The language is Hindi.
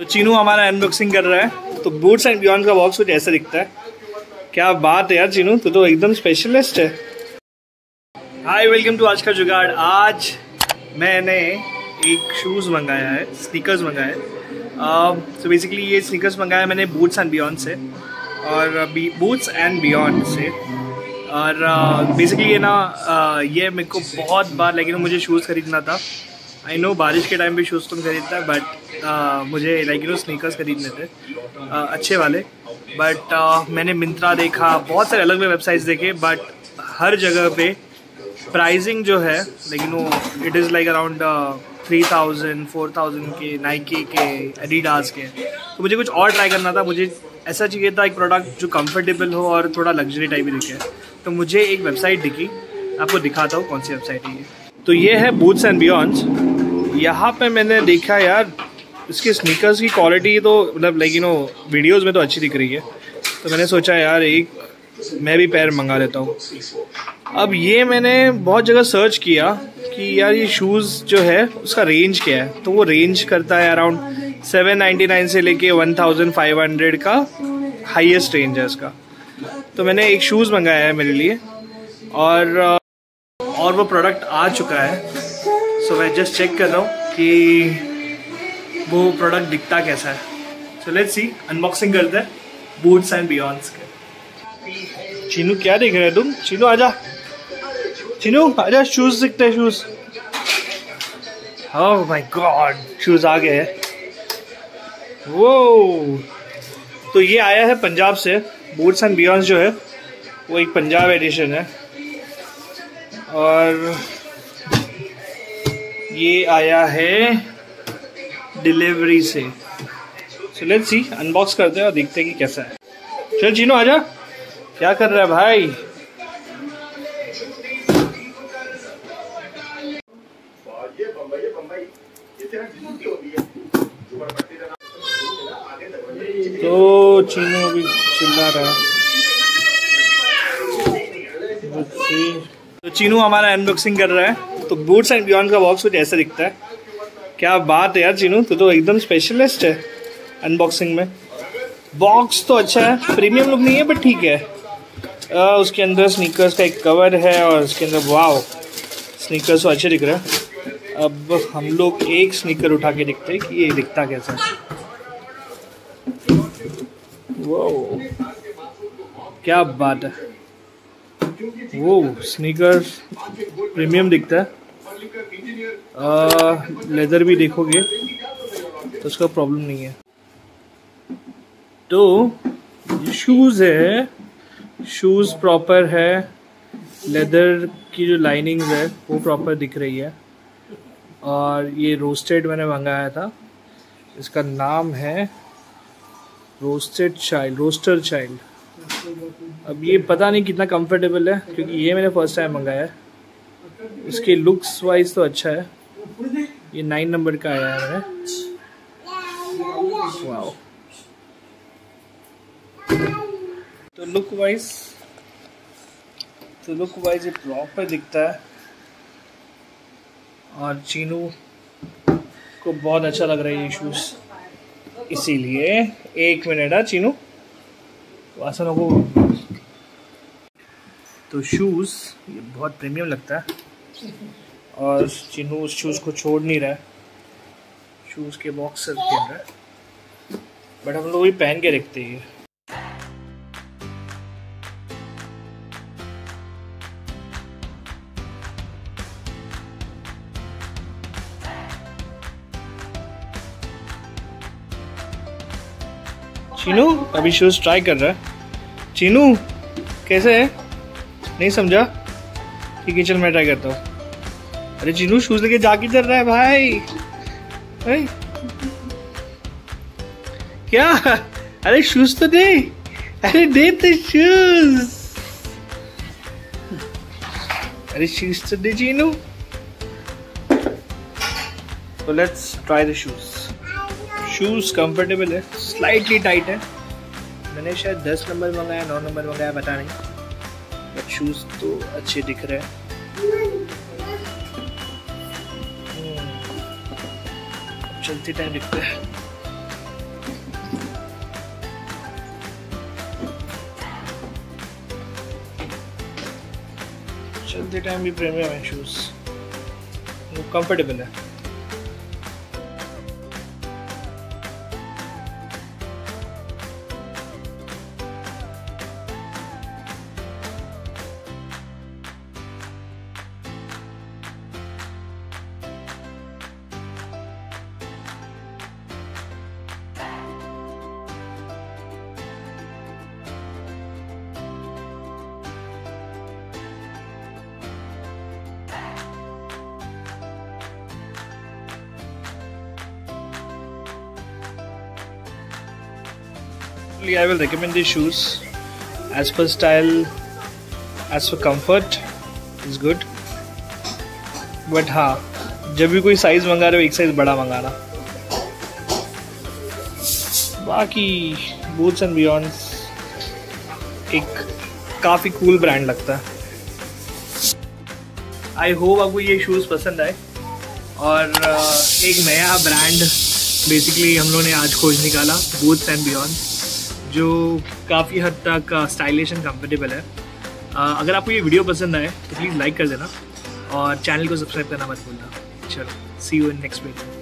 तो चीनू हमारा अनबॉक्सिंग कर रहा है। तो बूट्स एंड बियॉन्ड का बॉक्स कुछ ऐसा दिखता है। क्या बात है यार चीनू, तू तो एकदम स्पेशलिस्ट है। हाय, वेलकम टू आज का जुगाड़। आज मैंने एक शूज़ मंगाया है, स्नीकर्स मंगाया है। सो बेसिकली ये स्नीकर्स मंगाया मैंने बूट्स एंड बियॉन्ड से, और बूट्स एंड बियॉन्ड से। और बेसिकली ये ना ये मेरे को बहुत बार, लेकिन मुझे शूज़ खरीदना था। आई नो बारिश के टाइम पे शूज़ तुम खरीदता है, बट मुझे स्नीकर्स खरीदने थे अच्छे वाले। बट मैंने मिंत्रा देखा, बहुत सारे अलग अलग वेबसाइट्स देखे, बट हर जगह पे प्राइसिंग जो है, लेकिन वो इट इज़ लाइक अराउंड 3000 4000 के, नाइकी के, एडिडास के। तो मुझे कुछ और ट्राई करना था। मुझे ऐसा चाहिए था एक प्रोडक्ट जो कंफर्टेबल हो और थोड़ा लग्जरी टाइप ही दिखे। तो मुझे एक वेबसाइट दिखी, आपको दिखाता हूँ कौन सी वेबसाइट है ये। तो ये है बूट्स एंड बियॉन्ड्स। यहाँ पे मैंने देखा यार, इसके स्नीकर्स की क्वालिटी तो मतलब वीडियोज़ में तो अच्छी दिख रही है। तो मैंने सोचा यार एक मैं भी पैर मंगा लेता हूँ। अब ये मैंने बहुत जगह सर्च किया कि यार ये शूज़ जो है उसका रेंज क्या है। तो वो रेंज करता है अराउंड 799 से लेके 1500 का हाईएस्ट रेंज है इसका। तो मैंने एक शूज़ मंगाया है मेरे लिए, और वो प्रोडक्ट आ चुका है। सो मैं जस्ट चेक कर रहा हूँ कि वो प्रोडक्ट दिखता कैसा है। सो लेट्स सी, अनबॉक्सिंग करते हैं बूट्स एंड बियॉन्ड्स के। चीनू क्या देख रहे हैं तुम? चीनू आजा, चीनू आजा, शूज़ दिखते हैं, shoes. Oh my god, shoes आ गए हैं। वो तो ये आया है पंजाब से। बूट्स एंड बियॉन्ड्स जो है वो एक पंजाब एडिशन है, और ये आया है डिलीवरी से। सो लेट्स सी, अनबॉक्स करते हैं और देखते हैं कि कैसा है। चल चीनू आजा, क्या कर रहा है भाई? तो चीनू अभी चिल्ला रहा है। तो चीनू हमारा अनबॉक्सिंग कर रहा है। तो बूट्स एंड बियॉन्ड का बॉक्स कुछ ऐसा दिखता है। क्या बात है यार चीनू, तू तो एकदम स्पेशलिस्ट है अनबॉक्सिंग में। बॉक्स तो अच्छा है, प्रीमियम लुक नहीं है बट ठीक है। उसके अंदर स्नीकर्स का एक कवर है, और उसके अंदर वाव स्नीकर्स तो अच्छे दिख रहे हैं। अब हम लोग एक स्नीकर उठा के देखते हैं कि ये दिखता कैसा है। वो क्या बात है, वो स्नीकर प्रीमियम दिखता है। लेदर भी देखोगे तो उसका प्रॉब्लम नहीं है। तो ये शूज़ है, शूज़ प्रॉपर है, लेदर की जो लाइनिंग्स है वो प्रॉपर दिख रही है। और ये रोस्टेड मैंने मंगाया था, इसका नाम है रोस्टर चाइल्ड। अब ये पता नहीं कितना कंफर्टेबल है, क्योंकि ये मैंने फर्स्ट टाइम मंगाया है। इसके लुक्स वाइज तो अच्छा है। ये 9 नंबर का आया है मैंने। वाओ, तो लुक वाइज ये प्रॉपर दिखता है, और चीनू को बहुत अच्छा लग रहा है ये शूज़, इसीलिए। एक मिनट है चीनू, वासन हो। तो शूज़ ये बहुत प्रीमियम लगता है, और चीनू उस शूज़ को छोड़ नहीं रहा है। शूज़ के बॉक्स से खेल रहा है, बट हम लोग भी पहन के रखते हैं। चीनू अभी शूज़ ट्राई कर रहा है। चीनू कैसे है, नहीं समझा? ठीक है, चल मैं ट्राई करता हूँ। अरे चीनू शूज़ लेके जा किधर रहा है भाई? क्या? अरे शूज़ तो दे, अरे दे तो शूज़, अरे शूज़ तो दे चीनू। तो let's try the shoes. Shoes comfortable है, स्लाइटली टाइट है। मैंने शायद 10 नंबर मंगाया, 9 नंबर मंगाया, पता नहीं, बट शूज़ तो अच्छे दिख रहे हैं। चलते टाइम दिखता है। चलते टाइम भी प्रीमियम है शूज़, वो कंफर्टेबल है। I will recommend these shoes as per style, as for comfort is good, but हाँ जब भी कोई साइज मंगा रहे हो एक साइज बड़ा मंगाना। बाकी बूट्स एंड बियॉन्ड्स एक काफ़ी कूल ब्रांड लगता है। आई होप आपको ये शूज़ पसंद आए, और एक नया ब्रांड बेसिकली हम लोगों ने आज खोज निकाला, बूट्स एंड बियॉन्ड्स, जो काफ़ी हद तक स्टाइलिश एंड कंफर्टेबल है। अगर आपको ये वीडियो पसंद आए तो प्लीज़ लाइक कर देना और चैनल को सब्सक्राइब करना मत भूलना। चलो, see you in next video.